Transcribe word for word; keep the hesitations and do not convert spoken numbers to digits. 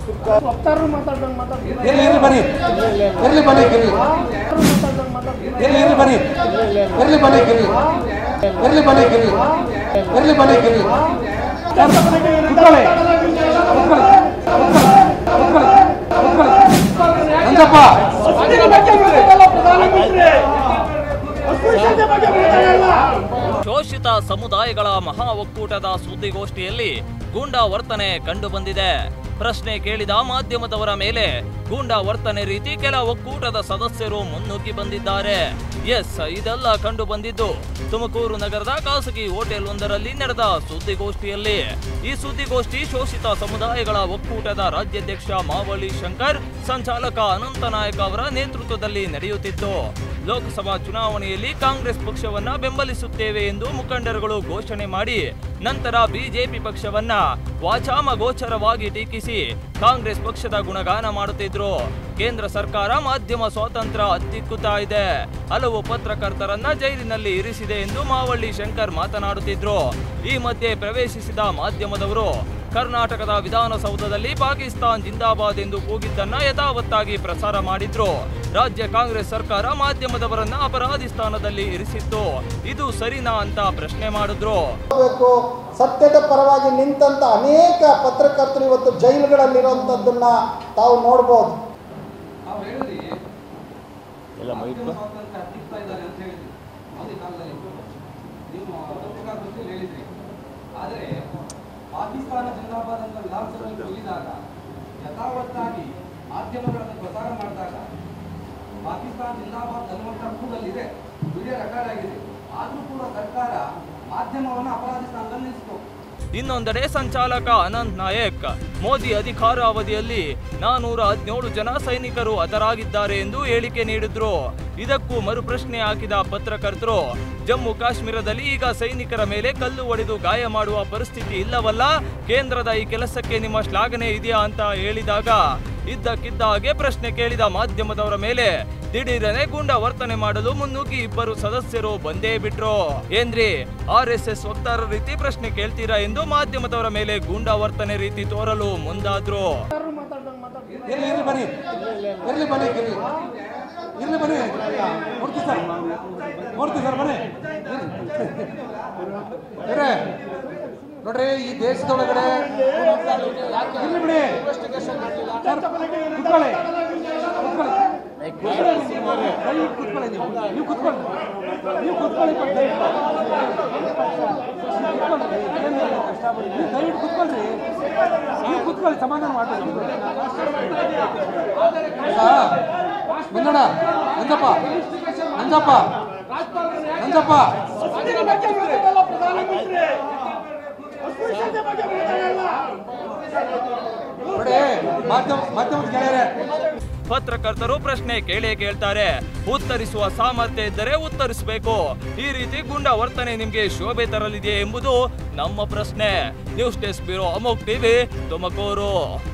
ಶೋಷಿತ ಸಮುದಾಯಗಳ ಮಹಾ ಒಕ್ಕೂಟದ ಸುದ್ದಿಗೋಷ್ಠಿಯಲ್ಲಿ ಗೂಂಡಾ ವರ್ತನೆ ಕಂಡು ಬಂದಿದೆ. ಪ್ರಶ್ನೆ ಕೇಳಿದ ಮಾಧ್ಯಮದವರ ಮೇಲೆ ಗೂಂಡಾ ವರ್ತನೆ ರೀತಿ ಕೆಲ ಒಕ್ಕೂಟದ ಸದಸ್ಯರು ಮುನ್ನುಗ್ಗಿ ಬಂದಿದ್ದಾರೆ. ಎಸ್, ಇದೆಲ್ಲ ಕಂಡು ಬಂದಿದ್ದು ತುಮಕೂರು ನಗರದ ಖಾಸಗಿ ಹೋಟೆಲ್ ಒಂದರಲ್ಲಿ ನಡೆದ ಸುದ್ದಿಗೋಷ್ಠಿಯಲ್ಲಿ. ಈ ಸುದ್ದಿಗೋಷ್ಠಿ ಶೋಷಿತ ಸಮುದಾಯಗಳ ಒಕ್ಕೂಟದ ರಾಜ್ಯಾಧ್ಯಕ್ಷ ಮಾವಳ್ಳಿ ಶಂಕರ್, ಸಂಚಾಲಕ ಅನಂತ ನಾಯಕ್ ಅವರ ನೇತೃತ್ವದಲ್ಲಿ ನಡೆಯುತ್ತಿತ್ತು. ಲೋಕಸಭಾ ಚುನಾವಣೆಯಲ್ಲಿ ಕಾಂಗ್ರೆಸ್ ಪಕ್ಷವನ್ನ ಬೆಂಬಲಿಸುತ್ತೇವೆ ಎಂದು ಮುಖಂಡರುಗಳು ಘೋಷಣೆ ಮಾಡಿ ನಂತರ ಬಿಜೆಪಿ ಪಕ್ಷವನ್ನ ವಾಚಾಮಗೋಚರವಾಗಿ ಟೀಕಿಸಿ ಕಾಂಗ್ರೆಸ್ ಪಕ್ಷದ ಗುಣಗಾನ ಮಾಡುತ್ತಿದ್ರು. ಕೇಂದ್ರ ಸರ್ಕಾರ ಮಾಧ್ಯಮ ಸ್ವಾತಂತ್ರ್ಯ ಹತ್ತಿಕ್ಕುತ್ತಾ ಇದೆ, ಹಲವು ಪತ್ರಕರ್ತರನ್ನ ಜೈಲಿನಲ್ಲಿ ಇರಿಸಿದೆ ಎಂದು ಮಾವಳ್ಳಿ ಶಂಕರ್ ಮಾತನಾಡುತ್ತಿದ್ರು. ಈ ಮಧ್ಯೆ ಪ್ರವೇಶಿಸಿದ ಮಾಧ್ಯಮದವರು ಕರ್ನಾಟಕದ ವಿಧಾನಸೌಧದಲ್ಲಿ ಪಾಕಿಸ್ತಾನ್ ಜಿಂದಾಬಾದ್ ಎಂದು ಕೂಗಿದ್ದನ್ನ ಯಥಾವತ್ತಾಗಿ ಪ್ರಸಾರ ಮಾಡಿದ್ರು. ರಾಜ್ಯ ಕಾಂಗ್ರೆಸ್ ಸರ್ಕಾರ ಮಾಧ್ಯಮದವರನ್ನ ಅಪರಾಧಿ ಸ್ಥಾನದಲ್ಲಿ ಇರಿಸಿತ್ತು, ಇದು ಸರಿನಾ ಅಂತ ಪ್ರಶ್ನೆ ಮಾಡಿದ್ರು. ಸತ್ಯದ ಪರವಾಗಿ ನಿಂತಂತ ಅನೇಕ ಪತ್ರಕರ್ತರು ಇವತ್ತು ಜೈಲುಗಳಲ್ಲಿರುವಂತದ್ದನ್ನ ತಾವು ನೋಡಬಹುದು. ಪಾಕಿಸ್ತಾನ ಜಿಂದಾಬಾದ್ ಅಂತ ವಿಧಾನಸಭೆಯಲ್ಲಿ ಕೂಗಿದಾಗ ಯಥಾವತ್ತಾಗಿ ಮಾಧ್ಯಮಗಳನ್ನು ಪ್ರಸಾರ ಮಾಡಿದಾಗ ಪಾಕಿಸ್ತಾನ ಜಿಂದಾಬಾದ್ ಅನ್ನುವಂಥ ಕೂಗಲ್ಲಿದೆ, ವಿಡಿಯೋ ರೆಕಾರ್ಡ್ ಆಗಿದೆ. ಆದರೂ ಕೂಡ ಸರ್ಕಾರ ಮಾಧ್ಯಮವನ್ನು ಅಪರಾಧಿ ಸ್ಥಾನದಲ್ಲಿ ನಿಲ್ಲಿಸಿತು. ಇನ್ನೊಂದೆಡೆ ಸಂಚಾಲಕ ಅನಂತ್ ನಾಯಕ್ ಮೋದಿ ಅಧಿಕಾರಾವಧಿಯಲ್ಲಿ ನಾನೂರ ಹದಿನೇಳು ಜನ ಸೈನಿಕರು ಹತರಾಗಿದ್ದಾರೆ ಎಂದು ಹೇಳಿಕೆ ನೀಡಿದ್ರು. ಇದಕ್ಕೂ ಮರುಪ್ರಶ್ನೆ ಹಾಕಿದ ಪತ್ರಕರ್ತರು, ಜಮ್ಮು ಕಾಶ್ಮೀರದಲ್ಲಿ ಈಗ ಸೈನಿಕರ ಮೇಲೆ ಕಲ್ಲು ಹೊಡೆದು ಗಾಯ ಮಾಡುವ ಪರಿಸ್ಥಿತಿ ಇಲ್ಲವಲ್ಲ, ಕೇಂದ್ರದ ಈ ಕೆಲಸಕ್ಕೆ ನಿಮ್ಮ ಶ್ಲಾಘನೆ ಇದೆಯಾ ಅಂತ ಹೇಳಿದಾಗ ಇದ್ದಕ್ಕಿದ್ದ ಹಾಗೆ ಪ್ರಶ್ನೆ ಕೇಳಿದ ಮಾಧ್ಯಮದವರ ಮೇಲೆ ದಿಢೀರನೆ ಗೂಂಡಾ ವರ್ತನೆ ಮಾಡಲು ಮುನ್ನುಗ್ಗಿ ಇಬ್ಬರು ಸದಸ್ಯರು ಬಂದೇ ಬಿಟ್ರು. ಏನ್ರಿ ಆರ್ ಎಸ್ ಎಸ್ ವಕ್ತಾರರ ರೀತಿ ಪ್ರಶ್ನೆ ಕೇಳ್ತೀರಾ ಎಂದು ಮಾಧ್ಯಮದವರ ಮೇಲೆ ಗೂಂಡಾ ವರ್ತನೆ ರೀತಿ ತೋರಲು ಮುಂದಾದ್ರು. ನೋಡ್ರಿ, ಈ ದೇಶದೊಳಗಡೆ ನೀವು ಕುತ್ಕೊಳ್ಳಿ, ನೀವು ಕುತ್ಕೊಳ್ಳಿ, ದಯವಿಟ್ಟು ಕುತ್ಕೊಳ್ರಿ, ನೀವು ಕುತ್ಕೊಳ್ಳಿ, ಸಮಾಧಾನ ಮಾಡ್ತೀವಿ. ಮುಂದೋಣ ನಂಜಪ್ಪ ನಂಜಪ್ಪ ನಂಜಪ್ಪ ಪತ್ರಕರ್ತರು ಪ್ರಶ್ನೆ ಕೇಳೇ ಕೇಳ್ತಾರೆ, ಉತ್ತರಿಸುವ ಸಾಮರ್ಥ್ಯ ಇದ್ದರೆ ಉತ್ತರಿಸಬೇಕು. ಈ ರೀತಿ ಗೂಂಡಾ ವರ್ತನೆ ನಿಮ್ಗೆ ಶೋಭೆ ತರಲಿದೆ ಎಂಬುದು ನಮ್ಮ ಪ್ರಶ್ನೆ. ನ್ಯೂಸ್ ಡೆಸ್ಕ್ ಬ್ಯೂರೋ ಅಮೋಕ್ ಟಿವಿ ತುಮಕೂರು.